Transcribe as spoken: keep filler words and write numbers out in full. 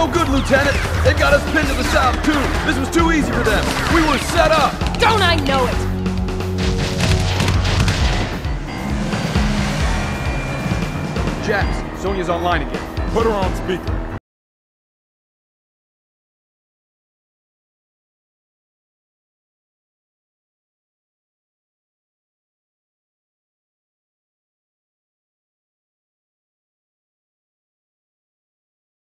No good, Lieutenant. They've got us pinned to the south, too. This was too easy for them. We were set up. Don't I know it? Jax, Sonya's online again. Put her on speaker.